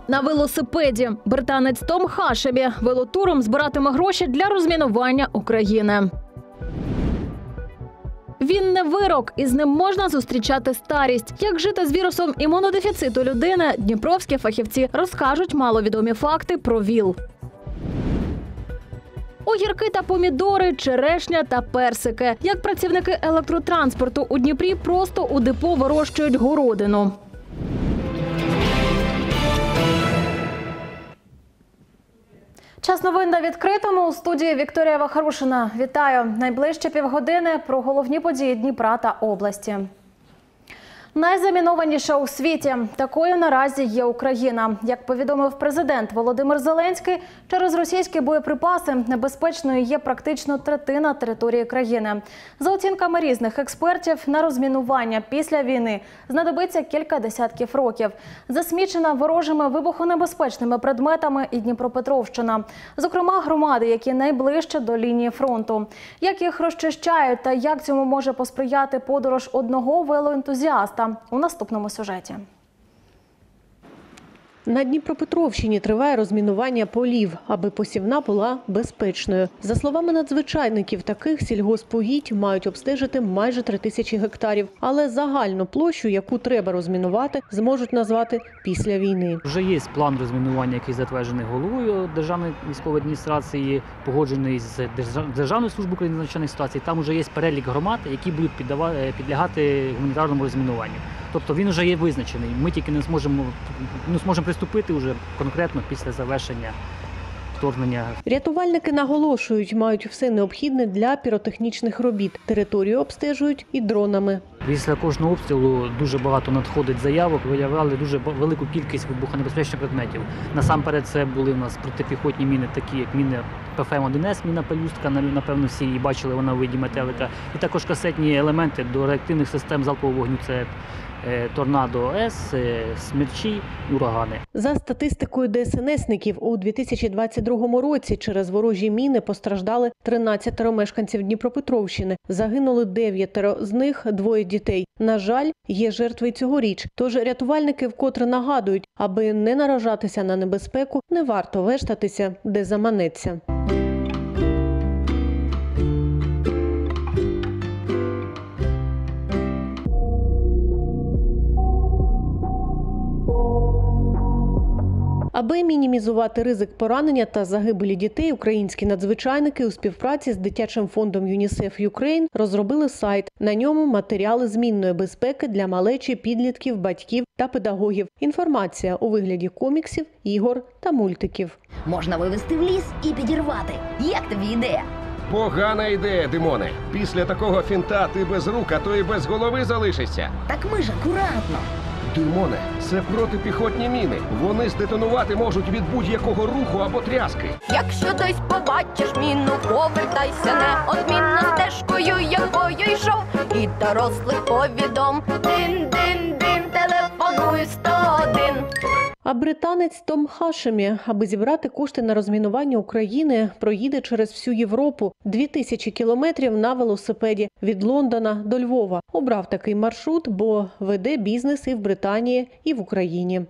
на велосипеді. Британець Том Хашемі велотуром збиратиме гроші для розмінування України. Він не вирок, і з ним можна зустрічати старість. Як жити з вірусом імунодефіциту людини, дніпровські фахівці розкажуть маловідомі факти про ВІЛ. Огірки та помідори, черешня та персики. Як працівники електротранспорту у Дніпрі просто у депо вирощують городину. Час новин на відкритому. У студії Вікторія Вахарушина. Вітаю. Найближче півгодини про головні події Дніпра та області. Найзамінованіша у світі. Такою наразі є Україна. Як повідомив президент Володимир Зеленський, через російські боєприпаси небезпечною є практично третина території країни. За оцінками різних експертів, на розмінування після війни знадобиться кілька десятків років. Засмічена ворожими вибухонебезпечними предметами і Дніпропетровщина. Зокрема, громади, які найближче до лінії фронту. Як їх розчищають та як цьому може посприяти подорож одного велоентузіаста у наступному сюжеті. На Дніпропетровщині триває розмінування полів, аби посівна була безпечною. За словами надзвичайників, таких сільгоспугідь мають обстежити майже 3000 гектарів. Але загальну площу, яку треба розмінувати, зможуть назвати після війни. Вже є план розмінування, який затверджений головою Державної військової адміністрації, погоджений з Державною службою України з надзвичайних ситуацій. Там вже є перелік громад, які будуть підлягати гуманітарному розмінуванню. Тобто він вже є визначений. Ми тільки не зможемо приступити вже конкретно після завершення вторгнення. Рятувальники наголошують, мають все необхідне для піротехнічних робіт. Територію обстежують і дронами. Після кожного обстрілу дуже багато надходить заявок, виявляли дуже велику кількість вибухонебезпечних предметів. Насамперед це були у нас протипіхотні міни, такі як міни ПФМ-1С, міна пелюстка, напевно всі її бачили, вона у виді метелика. І також касетні елементи до реактивних систем залпового вогню, це Торнадо-С, Смерчі, урагани. За статистикою ДСНСників, у 2022 році через ворожі міни постраждали 13 мешканців Дніпропетровщини. Загинули 9, з них 2 дітей. На жаль, є жертви й цьогоріч. Тож рятувальники вкотре нагадують, аби не наражатися на небезпеку, не варто вештатися, де заманеться. Аби мінімізувати ризик поранення та загибелі дітей, українські надзвичайники у співпраці з дитячим фондом ЮНІСЕФ Юкрейн розробили сайт. На ньому матеріали змінної безпеки для малечі, підлітків, батьків та педагогів. Інформація у вигляді коміксів, ігор та мультиків. Можна вивезти в ліс і підірвати. Як тобі ідея? Погана ідея, Димоне. Після такого фінта ти без рук, а то і без голови залишишся. Так ми ж акуратно. Димоне, це протипіхотні міни. Вони здетонувати можуть від будь-якого руху або тряски. Якщо десь побачиш міну, повертайся неодмінно стежкою, якою йшов. І дорослих повідом. Дин-дин-дин, телефонуй 101. А британець Том Хашемі, аби зібрати кошти на розмінування України, проїде через всю Європу 2000 кілометрів на велосипеді від Лондона до Львова. Обрав такий маршрут, бо веде бізнес і в Британії, і в Україні.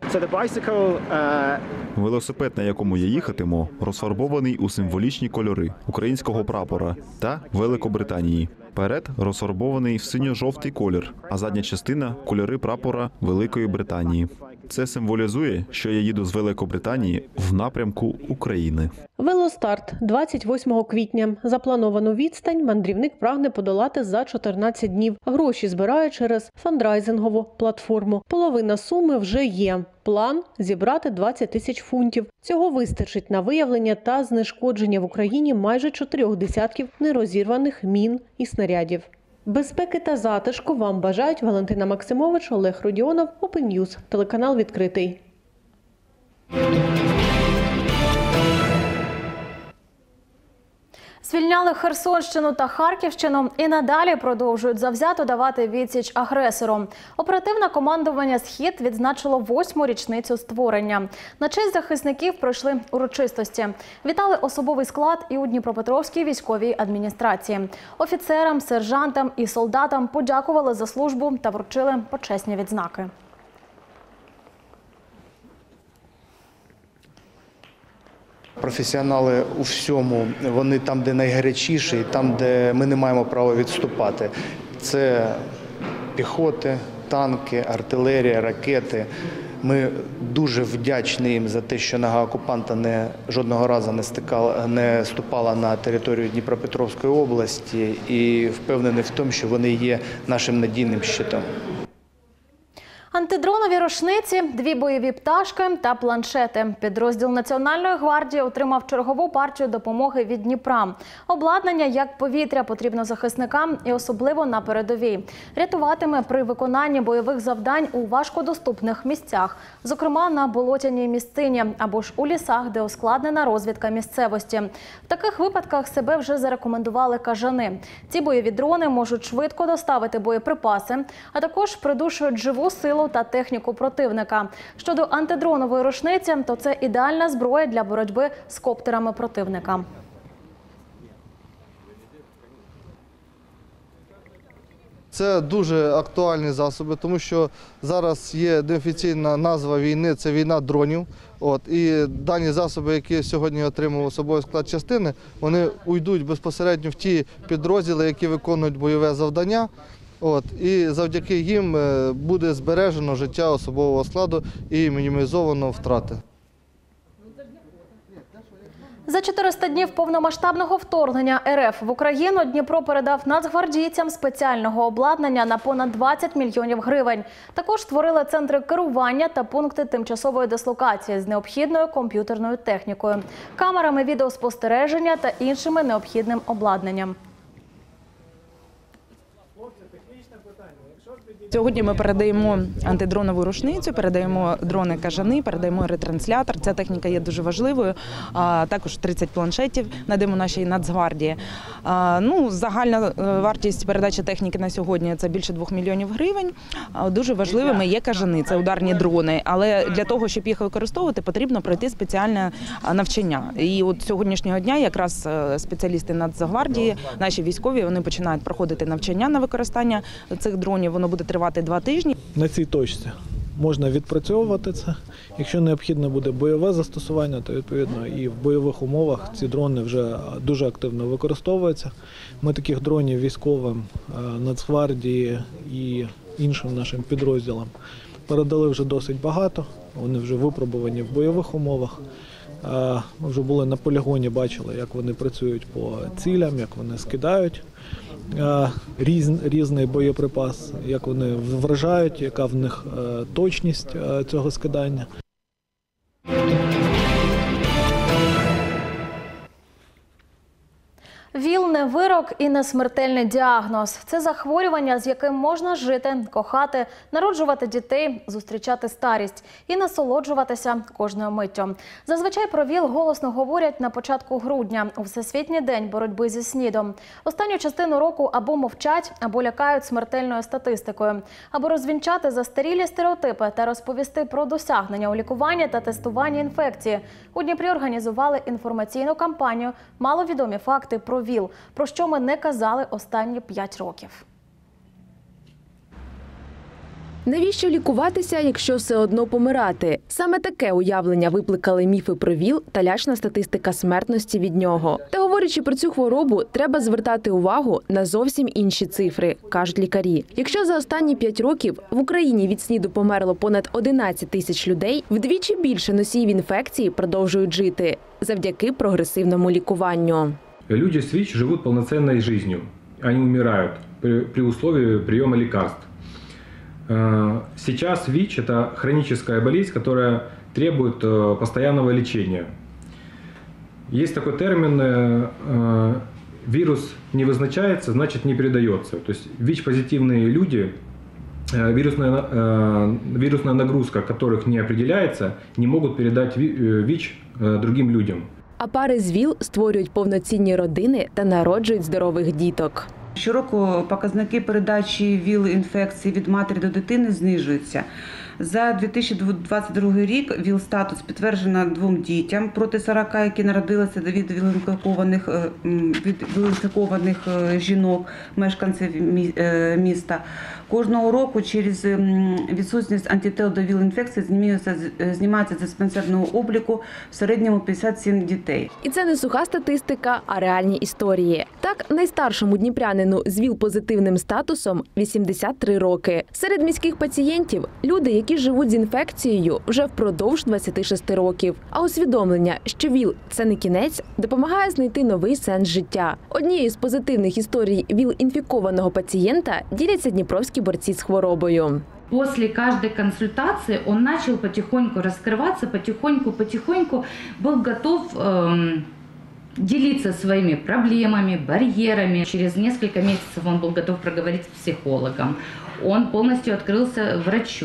Велосипед, на якому я їхатиму, розфарбований у символічні кольори українського прапора та Великобританії. Перед розфарбований в синьо-жовтий колір, а задня частина – кольори прапора Великої Британії. Це символізує, що я їду з Великобританії в напрямку України. Велостарт 28 квітня. Заплановану відстань мандрівник прагне подолати за 14 днів. Гроші збирає через фандрайзингову платформу. Половина суми вже є. План – зібрати 20 тисяч фунтів. Цього вистачить на виявлення та знешкодження в Україні майже 4 десятків нерозірваних мін і снарядів. Безпеки та затишку вам бажають Валентина Максимович, Олег Родіонов, Open News, телеканал «Відкритий». Звільняли Херсонщину та Харківщину і надалі продовжують завзято давати відсіч агресору. Оперативне командування «Схід» відзначило 8-му річницю створення. На честь захисників пройшли урочистості. Вітали особовий склад і у Дніпропетровській військовій адміністрації. Офіцерам, сержантам і солдатам подякували за службу та вручили почесні відзнаки. Професіонали у всьому, вони там, де найгарячіші, там, де ми не маємо права відступати. Це піхоти, танки, артилерія, ракети. Ми дуже вдячні їм за те, що нога окупанта жодного разу не ступала на територію Дніпропетровської області, і впевнений в тому, що вони є нашим надійним щитом. Антидронові рушниці, 2 бойові пташки та планшети. Підрозділ Національної гвардії отримав чергову партію допомоги від Дніпра. Обладнання як повітря потрібно захисникам і особливо на передовій. Рятуватиме при виконанні бойових завдань у важкодоступних місцях, зокрема на болотяній місцині або ж у лісах, де ускладнена розвідка місцевості. В таких випадках себе вже зарекомендували кажани. Ці бойові дрони можуть швидко доставити боєприпаси, а також придушують живу силу та техніку противника. Щодо антидронової рушниці, то це ідеальна зброя для боротьби з коптерами противника. Це дуже актуальні засоби, тому що зараз є неофіційна назва війни – це війна дронів. І дані засоби, які сьогодні отримав особовий склад частини, вони уйдуть безпосередньо в ті підрозділи, які виконують бойове завдання. І завдяки їм буде збережено життя особового складу і мінімізовано втрати. За 400 днів повномасштабного вторгнення РФ в Україну Дніпро передав нацгвардійцям спеціального обладнання на понад 20 мільйонів гривень. Також створили центри керування та пункти тимчасової дислокації з необхідною комп'ютерною технікою, камерами відеоспостереження та іншими необхідним обладнанням. Сьогодні ми передаємо антидронову рушницю, передаємо дрони-кажани, передаємо ретранслятор. Ця техніка є дуже важливою. Також 30 планшетів надаємо нашій Нацгвардії. Загальна вартість передачі техніки на сьогодні – це більше 2 мільйонів гривень. Дуже важливими є кажани, це ударні дрони. Але для того, щоб їх використовувати, потрібно пройти спеціальне навчання. І от сьогоднішнього дня якраз спеціалісти Нацгвардії, наші військові, вони починають проходити навчання на використання цих дронів. Воно буде тривати 2 тижні. На цій точці можна відпрацьовувати це. Якщо необхідно буде бойове застосування, то відповідно і в бойових умовах ці дрони вже дуже активно використовуються. Ми таких дронів військовим, Нацгвардії і іншим нашим підрозділам передали вже досить багато. Вони вже випробувані в бойових умовах. Ми вже були на полігоні, бачили, як вони працюють по цілям, як вони скидають різний боєприпас, як вони вражають, яка в них точність цього скидання. ВІЛ – не вирок і не смертельний діагноз. Це захворювання, з яким можна жити, кохати, народжувати дітей, зустрічати старість і насолоджуватися кожною миттю. Зазвичай про ВІЛ голосно говорять на початку грудня, у Всесвітній день боротьби зі СНІДом. Останню частину року або мовчать, або лякають смертельною статистикою. Аби розвінчати застарілі стереотипи та розповісти про досягнення у лікуванні та тестуванні інфекції, у Дніпрі організували інформаційну кампанію «Маловідомі факти про ВІЛ», про що ми не казали останні 5 років. Навіщо лікуватися, якщо все одно помирати? Саме таке уявлення викликали міфи про ВІЛ та лячна статистика смертності від нього. Та говорячи про цю хворобу, треба звертати увагу на зовсім інші цифри, кажуть лікарі. Якщо за останні 5 років в Україні від СНІДу померло понад 11 тисяч людей, вдвічі більше носіїв інфекції продовжують жити завдяки прогресивному лікуванню. Люди с ВИЧ живут полноценной жизнью. Они умирают при условии приема лекарств. Сейчас ВИЧ – это хроническая болезнь, которая требует постоянного лечения. Есть такой термин «вирус не вызначается, значит не передается». То есть ВИЧ-позитивные люди, вирусная нагрузка которых не определяется, не могут передать ВИЧ другим людям. А пари з ВІЛ створюють повноцінні родини та народжують здорових діток. Щороку показники передачі ВІЛ-інфекції від матері до дитини знижуються. За 2022 рік ВІЛ-статус підтверджено 2 дітям проти 40, які народилися від ВІЛ-інфікованих жінок, мешканців міста. Кожного року через відсутність антител до ВІЛ-інфекції знімається з диспансерного обліку в середньому 57 дітей. І це не суха статистика, а реальні історії. Так, найстаршому дніпрянину з ВІЛ-позитивним статусом 83 роки. Серед міських пацієнтів – люди, які живуть з інфекцією вже впродовж 26 років. А усвідомлення, що ВІЛ – це не кінець, допомагає знайти новий сенс життя. Однією з позитивних історій ВІЛ-інфікованого пацієнта діляться дніпровські борці з хворобою. После каждой консультации он начал потихоньку раскрываться, потихоньку был готов делиться своими проблемами, барьерами. Через несколько месяцев он был готов проговорить с психологом. Он полностью открылся врачу.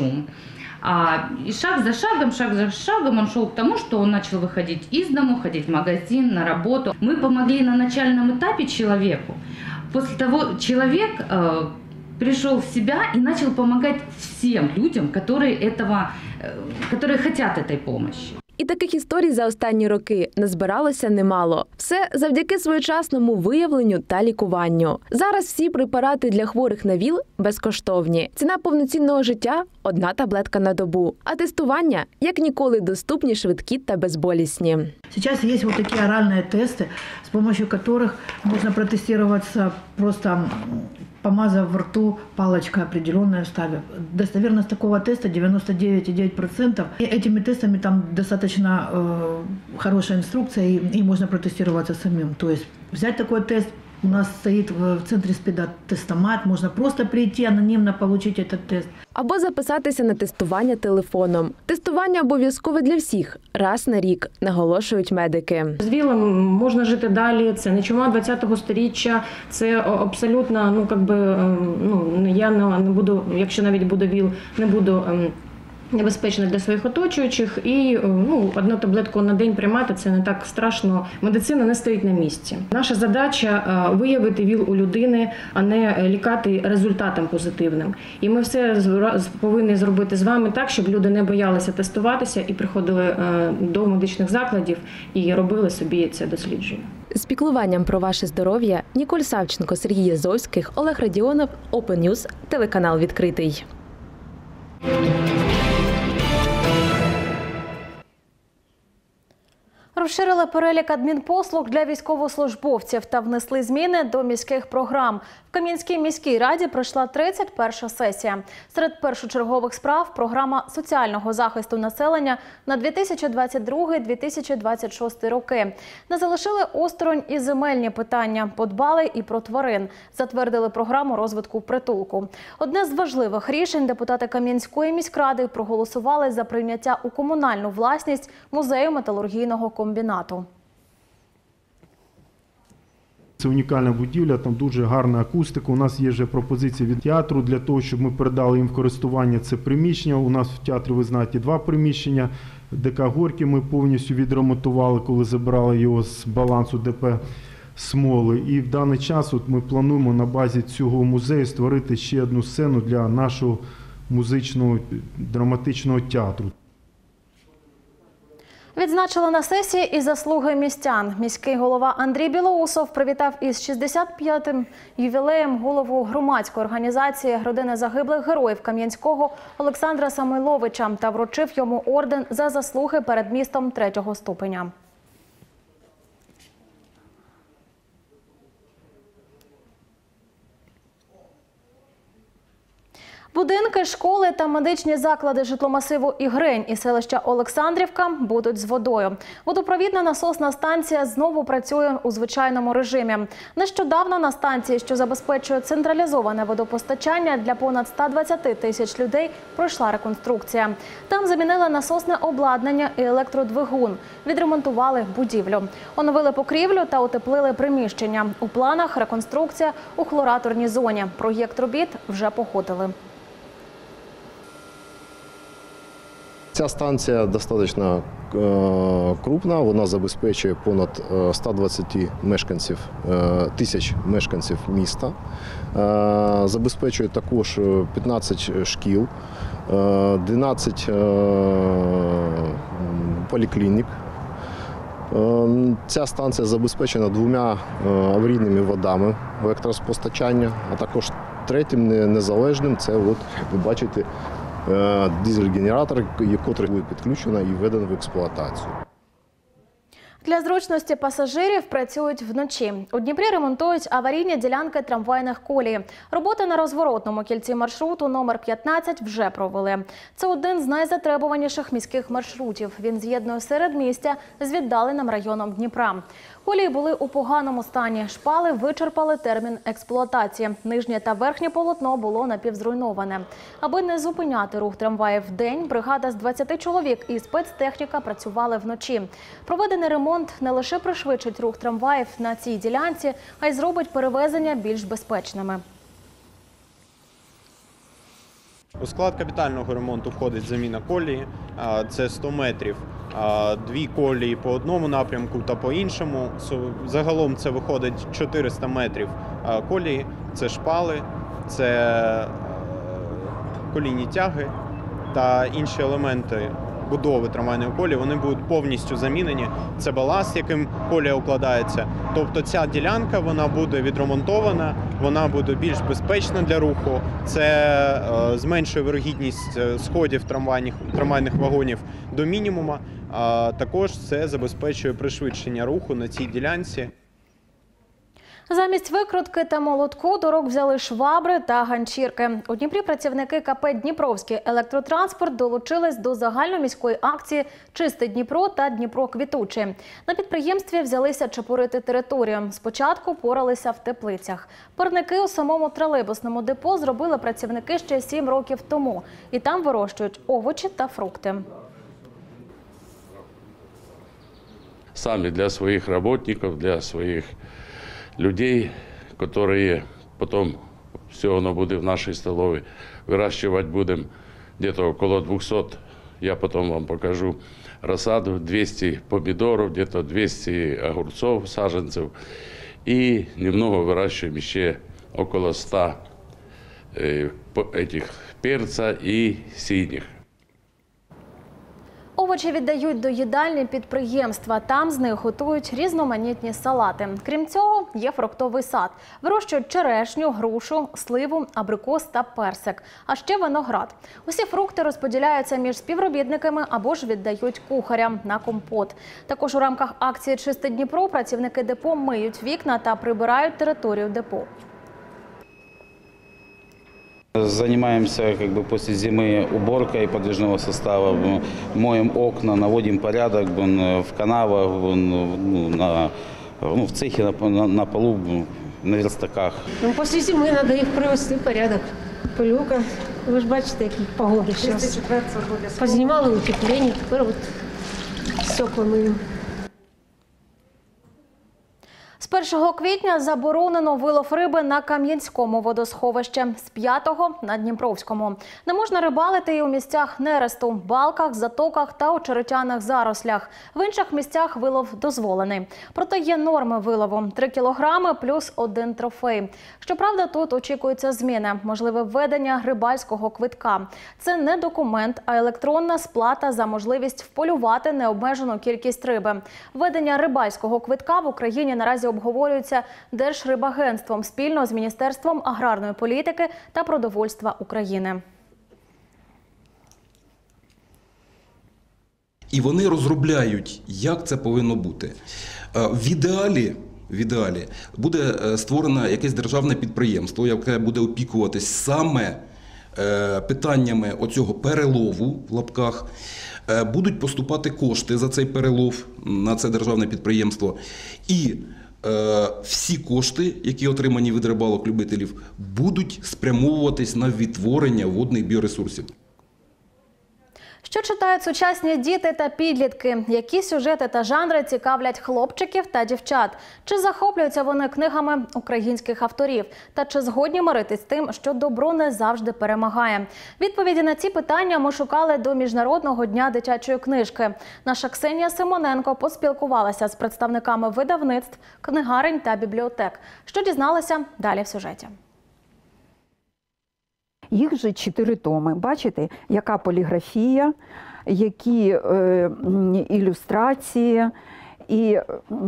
И шаг за шагом он шел к тому, что он начал выходить из дому, ходить в магазин, на работу. Мы помогли на начальном этапе человеку. После того человек пришел в себя и начал помогать всем людям, которые хотят этой помощи. І таких історій за останні роки назбиралося немало. Все завдяки своєчасному виявленню та лікуванню. Зараз всі препарати для хворих на ВІЛ безкоштовні. Ціна повноцінного життя – 1 таблетка на добу. А тестування – як ніколи доступні, швидкі та безболісні. Сейчас есть вот такие оральные тесты, с помощью которых можно протестироваться, просто помазав в рту палочкой определенную, ставив. Достоверность такого теста 99,9%. И этими тестами там достаточно хорошая инструкция, и можно протестироваться самим. То есть взять такой тест. У нас стоит в центре СПИДа тестомат, можна просто прийти анонимно получить этот тест. Або записатися на тестування телефоном. Тестування обов'язкове для всіх, раз на рік, наголошують медики. З ВІЛом можна жити далі, це не чума 20-го сторіччя, це абсолютно, я не буду, якщо навіть буде ВІЛ, не буду небезпечно для своїх оточуючих, і 1 таблетку на день приймати – це не так страшно. Медицина не стоїть на місці. Наша задача – виявити ВІЛ у людини, а не лікати результатом позитивним. І ми все повинні зробити з вами так, щоб люди не боялися тестуватися і приходили до медичних закладів і робили собі це дослідження. З піклуванням про ваше здоров'я Ніколь Савченко, Сергій Язовських, Олег Радіонов, Open News, телеканал «Відкритий». Розширили перелік адмінпослуг для військовослужбовців та внесли зміни до міських програм. В Кам'янській міській раді пройшла 31-ша сесія. Серед першочергових справ – програма соціального захисту населення на 2022-2026 роки. Не залишили осторонь і земельні питання, подбали і про тварин. Затвердили програму розвитку притулку. Одне з важливих рішень депутати Кам'янської міськради проголосували за прийняття у комунальну власність музею металургійного комбінату. Це унікальна будівля, там дуже гарна акустика. У нас є вже пропозиція від театру для того, щоб ми передали їм в користування це приміщення. У нас в театрі, ви знаєте, 2 приміщення. ДК Горький ми повністю відремонтували, коли забрали його з балансу ДП Смоли. І в даний час ми плануємо на базі цього музею створити ще одну сцену для нашого музичного драматичного театру. Відзначили на сесії і заслуги містян. Міський голова Андрій Білоусов привітав із 65-м ювілеєм голову громадської організації родини загиблих героїв Кам'янського Олександра Самойловича та вручив йому орден за заслуги перед містом 3-го ступеня. Будинки, школи та медичні заклади житломасиву Ігрень і селища Олександрівка будуть з водою. Водопровідна насосна станція знову працює у звичайному режимі. Нещодавно на станції, що забезпечує централізоване водопостачання для понад 120 тисяч людей, пройшла реконструкція. Там замінили насосне обладнання і електродвигун, відремонтували будівлю. Оновили покрівлю та утеплили приміщення. У планах реконструкція у хлораторній зоні. Проєкт робіт вже погодили. Ця станція достатньо крупна, вона забезпечує понад 120 тисяч мешканців міста. Забезпечує також 15 шкіл, 12 поліклінік. Ця станція забезпечена 2 аварійними водами електроспостачання, а також третім незалежним це, от, ви бачите, дизель-генератор, який буде підключено і введено в експлуатацію. Для зручності пасажирів працюють вночі. У Дніпрі ремонтують аварійні ділянки трамвайних колій. Роботи на розворотному кільці маршруту номер 15 вже провели. Це один з найзатребуваніших міських маршрутів. Він з'єднує середмістя з віддаленим районом Дніпра. Колії були у поганому стані. Шпали вичерпали термін експлуатації. Нижнє та верхнє полотно було напівзруйноване. Аби не зупиняти рух трамваїв вдень, бригада з 20 чоловік і спецтехніка працювали вночі. Проведений ремонт не лише пришвидшить рух трамваїв на цій ділянці, а й зробить перевезення більш безпечними. У склад капітального ремонту входить заміна колії, це 100 метрів, 2 колії по одному напрямку та по іншому. Загалом це виходить 400 метрів колії, це шпали, це колійні тяги та інші елементи будови трамвайної колії, вони будуть повністю замінені. Це баласт, яким колія укладається. Тобто ця ділянка, вона буде відремонтована, вона буде більш безпечна для руху. Це зменшує вирогідність сходів трамвайних вагонів до мінімуму. Також це забезпечує пришвидшення руху на цій ділянці. Замість викрутки та молотку до рук взяли швабри та ганчірки. У Дніпрі працівники КП «Дніпровський електротранспорт» долучились до загальноміської акції «Чисте Дніпро» та «Дніпро квітучий». На підприємстві взялися чепурити територію. Спочатку поралися в теплицях. Парники у самому тролейбусному депо зробили працівники ще 7 років тому. І там вирощують овочі та фрукти. Сами для своих работников, для своих людей, которые потом все оно будет в нашей столовой. Выращивать будем где-то около 200, я потом вам покажу рассаду, 200 помидоров, где-то 200 огурцов, саженцев. И немного выращиваем еще около 100 этих перца и синих. Овочі віддають до їдальні підприємства. Там з них готують різноманітні салати. Крім цього, є фруктовий сад. Вирощують черешню, грушу, сливу, абрикос та персик. А ще виноград. Усі фрукти розподіляються між співробітниками або ж віддають кухарям на компот. Також у рамках акції «Чисте Дніпро» працівники депо миють вікна та прибирають територію депо. Занимаемся после зимы уборкой подвижного состава, моем окна, наводим порядок в канавах, в цехе, на полу, на верстаках. Після зими треба їх привести в порядок. Пилюка, ви ж бачите, які погоди зараз. Познімали утеплення, тепер стекла миємо. З 1 квітня заборонено вилов риби на Кам'янському водосховищі, з 5-го – на Дніпровському. Не можна рибалити і у місцях нересту – балках, затоках та очеретяних зарослях. В інших місцях вилов дозволений. Проте є норми вилову – 3 кілограми плюс 1 трофей. Щоправда, тут очікуються зміни – можливе введення рибальського квитка. Це не документ, а електронна сплата за можливість вполювати необмежену кількість риби. Введення рибальського квитка в Україні наразі обговорюється Держрибагентством спільно з Міністерством аграрної політики та продовольства України. І вони розробляють, як це повинно бути. В ідеалі буде створено якесь державне підприємство, яке буде опікуватись саме питаннями оцього перелову, в лапках. Будуть поступати кошти за цей перелов на це державне підприємство. І всі кошти, які отримані від рибалок-любителів, будуть спрямовуватись на відтворення водних біоресурсів. Що читають сучасні діти та підлітки? Які сюжети та жанри цікавлять хлопчиків та дівчат? Чи захоплюються вони книгами українських авторів? Та чи згодні миритись з тим, що добро не завжди перемагає? Відповіді на ці питання ми шукали до Міжнародного дня дитячої книжки. Наша Ксенія Симоненко поспілкувалася з представниками видавництв, книгарень та бібліотек. Що дізналися – далі в сюжеті. Їх вже 4 томи. Бачите, яка поліграфія, які ілюстрації І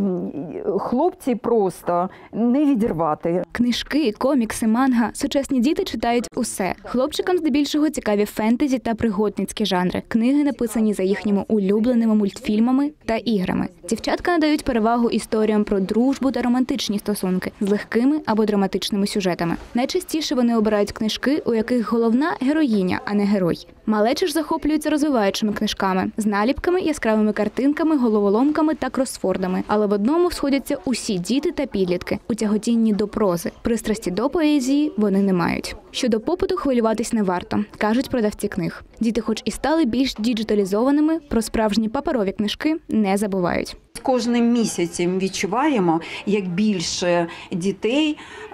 хлопці просто не відірвати. Книжки, комікси, манга. Сучасні діти читають усе. Хлопчикам здебільшого цікаві фентезі та пригодницькі жанри. Книги написані за їхніми улюбленими мультфільмами та іграми. Дівчатка надають перевагу історіям про дружбу та романтичні стосунки з легкими або драматичними сюжетами. Найчастіше вони обирають книжки, у яких головна героїня, а не герой. Малечі ж захоплюються розвиваючими книжками з наліпками, яскравими картинками, головоломками та кросфордами. Але в одному сходяться усі діти та підлітки у тяготінні до прози. Пристрасті до поезії вони не мають. Щодо попиту хвилюватись не варто, кажуть продавці книг. Діти хоч і стали більш діджиталізованими, про справжні паперові книжки не забувають. Кожним місяцем відчуваємо, як більше дітей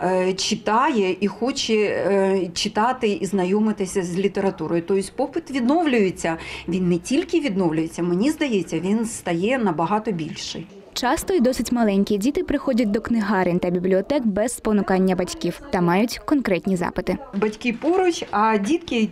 читає і хоче читати і знайомитися з літературою. Тобто попит відновлюється. Він не тільки відновлюється, мені здається, він стає набагато більший. Часто і досить маленькі діти приходять до книгарень та бібліотек без спонукання батьків та мають конкретні запити. Батьки поруч, а дітки,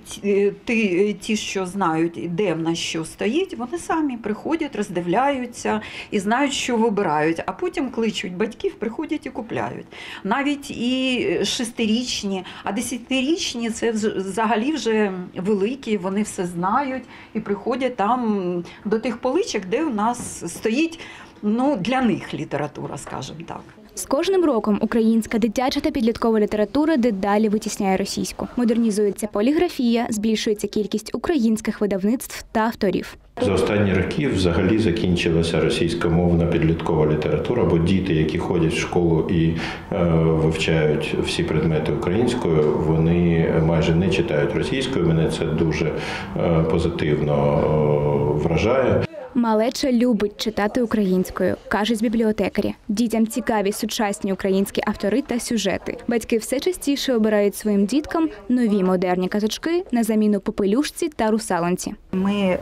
ті, що знають, де в нас що стоїть, вони самі приходять, роздивляються і знають, що вибирають, а потім кличуть батьків, приходять і купляють. Навіть і 6-річні, а 10-річні – це взагалі вже великі, вони все знають і приходять там до тих поличок, де у нас стоїть для них література, скажімо так. З кожним роком українська дитяча та підліткова література дедалі витісняє російську. Модернізується поліграфія, збільшується кількість українських видавництв та авторів. За останні роки взагалі закінчилася російськомовна підліткова література, бо діти, які ходять в школу і вивчають всі предмети українською, вони майже не читають російською. Мене це дуже позитивно вражає. Малеча любить читати українською, кажуть бібліотекарі. Дітям цікаві сучасні українські автори та сюжети. Батьки все частіше обирають своїм діткам нові модерні казочки на заміну попелюшці та русалонці. Ми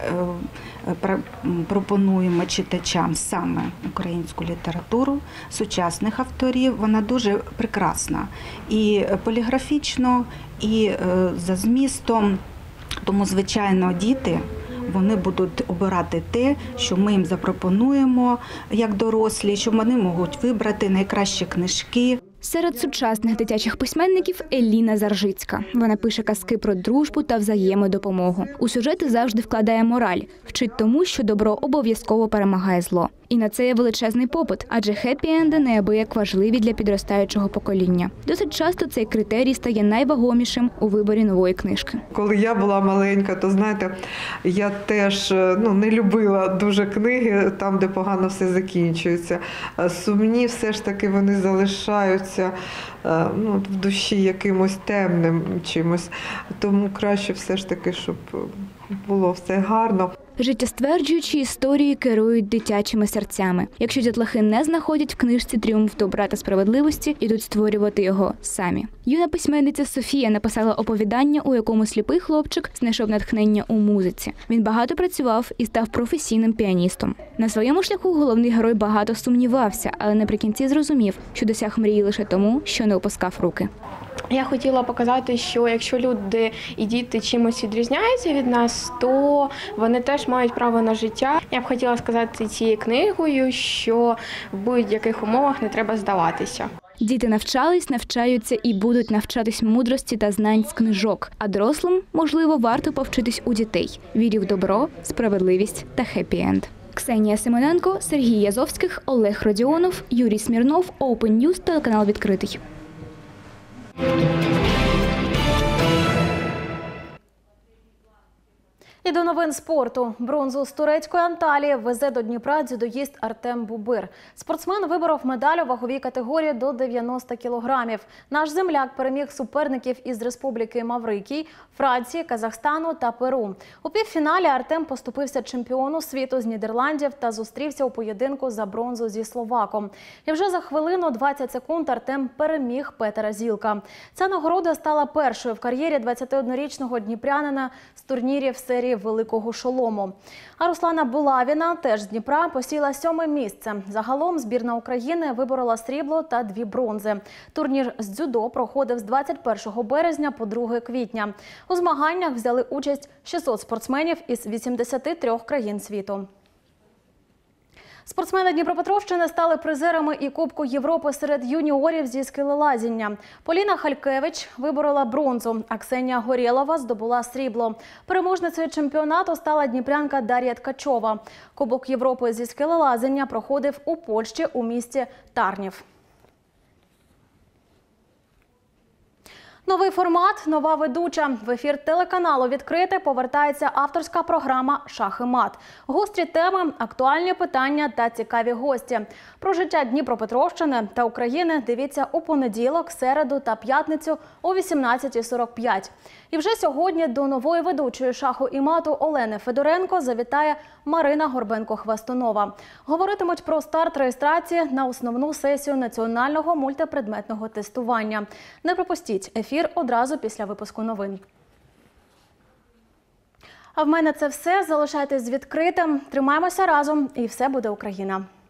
пропонуємо читачам саме українську літературу, сучасних авторів. Вона дуже прекрасна і поліграфічно, і за змістом. Тому, звичайно, діти вони будуть обирати те, що ми їм запропонуємо як дорослі, що вони можуть вибрати найкращі книжки. Серед сучасних дитячих письменників Еліна Заржицька. Вона пише казки про дружбу та взаємодопомогу. У сюжети завжди вкладає мораль, вчить тому, що добро обов'язково перемагає зло. І на це є величезний попит, адже хеппі-енди неабияк важливі для підростаючого покоління. Досить часто цей критерій стає найвагомішим у виборі нової книжки. Коли я була маленька, то, знаєте, я теж не любила дуже книги, там, де погано все закінчується. Сумні все ж таки вони залишаються в душі якимось темним чимось. Тому краще все ж таки, щоб було все гарно. Життєстверджуючі історії керують дитячими серцями. Якщо дітлахи не знаходять в книжці тріумф добра та справедливості, ідуть створювати його самі. Юна письменниця Софія написала оповідання, у якому сліпий хлопчик знайшов натхнення у музиці. Він багато працював і став професійним піаністом. На своєму шляху головний герой багато сумнівався, але наприкінці зрозумів, що досяг мрії лише тому, що не опускав руки. Я хотіла показати, що якщо люди і діти чимось відрізняються від нас, то вони теж мають право на життя. Я б хотіла сказати цією книгою, що в будь-яких умовах не треба здаватися. Діти навчались, навчаються і будуть навчатись мудрості та знань з книжок. А дорослим, можливо, варто повчитись у дітей. Вірі в добро, справедливість та хеппі-енд. Ксенія Симоненко, Сергій Язовських, Олег Родіонов, Юрій Смірнов, Open News, телеканал «Відкритий». І до новин спорту. Бронзу з турецької Анталії везе до Дніпра дзюдоїст Артем Бубир. Спортсмен виборов медаль у ваговій категорії до 90 кілограмів. Наш земляк переміг суперників із Республіки Маврикій, Франції, Казахстану та Перу. У півфіналі Артем поступився чемпіону світу з Нідерландів та зустрівся у поєдинку за бронзу зі словаком. І вже за хвилину 20 секунд Артем переміг Петера Зілка. Ця нагорода стала першою в кар'єрі 21-річного дніпрянина з турнірів серії Великого Шолому. А Руслана Булавіна, теж з Дніпра, посіла 7-е місце. Загалом збірна України виборола срібло та 2 бронзи. Турнір з дзюдо проходив з 21 березня по 2 квітня. У змаганнях взяли участь 600 спортсменів із 83 країн світу. Спортсмени Дніпропетровщини стали призерами і Кубку Європи серед юніорів зі скелелазіння. Поліна Халькевич виборола бронзу, а Ксенія Горєлова здобула срібло. Переможницею чемпіонату стала дніпрянка Дар'я Ткачова. Кубок Європи зі скелелазіння проходив у Польщі у місті Тарнів. Новий формат, нова ведуча. В ефір телеканалу «Відкрите» повертається авторська програма «Шах і мат». Гострі теми, актуальні питання та цікаві гості. Про життя Дніпропетровщини та України дивіться у понеділок, середу та п'ятницю о 18:45. І вже сьогодні до нової ведучої «Шаху і мату» Олени Федоренко завітає Марина Горбенко-Хвастунова. Говоритимуть про старт реєстрації на основну сесію національного мультипредметного тестування. Не пропустіть ефір одразу після випуску новин. А в мене це все. Залишайтесь з «Відкритим». Тримаємося разом і все буде Україна.